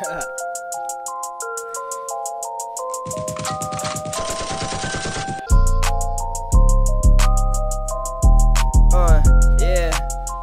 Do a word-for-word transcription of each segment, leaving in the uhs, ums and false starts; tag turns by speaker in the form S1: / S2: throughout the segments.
S1: uh, yeah.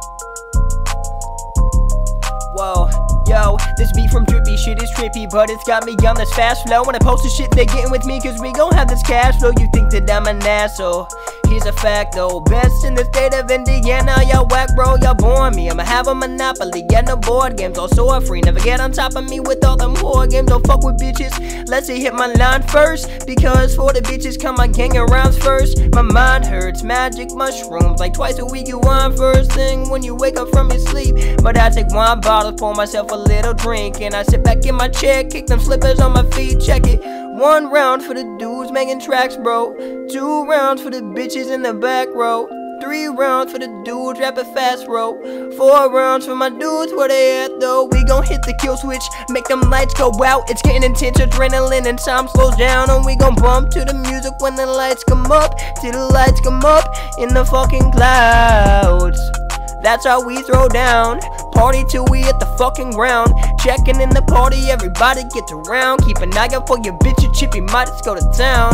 S1: Whoa, yo, this beat from Drippy shit is trippy, but it's got me on this fast flow. When I post the shit, they getting with me, cause we gon' have this cash flow. You think that I'm an asshole? Here's a fact though, best in the state of Indiana. Y'all whack bro, y'all bore me. I'ma have a monopoly, get no board games. Also a free, never get on top of me with all them whore games. Don't fuck with bitches, let's see hit my line first. Because for the bitches come my gang of rounds first. My mind hurts, magic mushrooms, like twice a week you want first thing when you wake up from your sleep. But I take one bottle, pour myself a little drink, and I sit back in my chair, kick them slippers on my feet, check it. One round for the dudes making tracks, bro. Two rounds for the bitches in the back row. Three rounds for the dudes rapping fast, bro. Four rounds for my dudes, where they at though? We gon' hit the kill switch, make them lights go out. It's getting intense, adrenaline and time slows down. And we gon' bump to the music when the lights come up. Till the lights come up in the fucking clouds. That's how we throw down. Party till we hit the fucking ground. Checking in the party, everybody gets around. Keep an eye out for your bitch, your chippy might just go to town.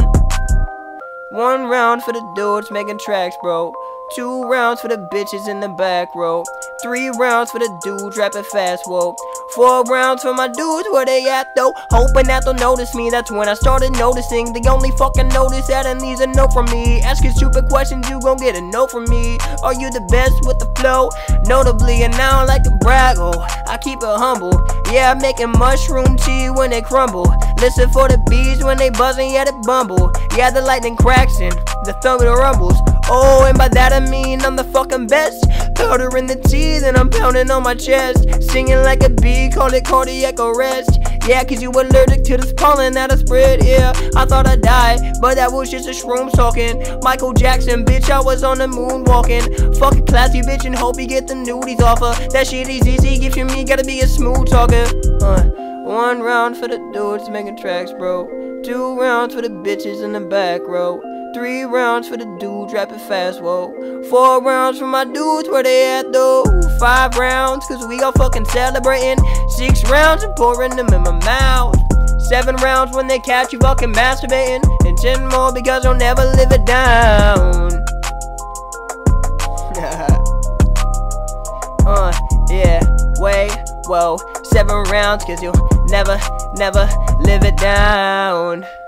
S1: One round for the dudes making tracks, bro. Two rounds for the bitches in the back row. Three rounds for the dudes rapping fast, whoa. Four rounds for my dudes, where they at though? Hoping that they'll notice me, that's when I started noticing. They only fucking notice that and needs a note from me. Asking stupid questions, you gon' get a note from me. Are you the best with the flow? Notably, and I don't like to brag, oh, I keep it humble. Yeah, I'm making mushroom tea when they crumble. Listen for the bees when they buzzing, yeah, they bumble. Yeah, the lightning cracks and the thunder rumbles. Oh, and by that I mean I'm the fucking best. Powder in the tea, then I'm pounding on my chest. Singing like a bee, call it cardiac arrest. Yeah, cause you allergic to this pollen that I spread, yeah. I thought I'd die, but that was just a shroom talking. Michael Jackson, bitch, I was on the moon walking. Fuck a classy bitch and hope you get the nudies off her. That shit is easy, if you're me, gotta be a smooth talker. Uh, one round for the dudes making tracks, bro. Two rounds for the bitches in the back row. Three rounds for the dudes rapping fast, whoa. Four rounds for my dudes, where they at though? Five rounds, cause we all fucking celebrating. Six rounds and pouring them in my mouth. Seven rounds when they catch you fucking masturbating. And ten more because I'll never live it down. uh, yeah, wait, whoa. Seven rounds cause you'll never, never live it down.